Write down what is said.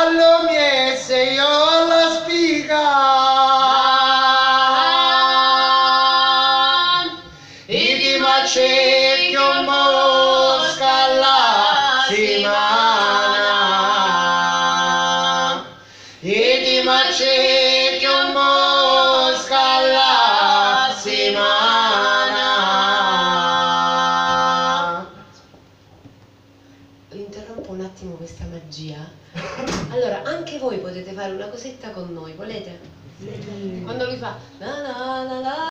allo miese io la spiga e di macchio mosca la settimana e di macchio mosca la settimana. Interrompo un attimo questa magia. Allora, anche voi potete fare una cosetta con noi, volete? Quando lui fa la la la la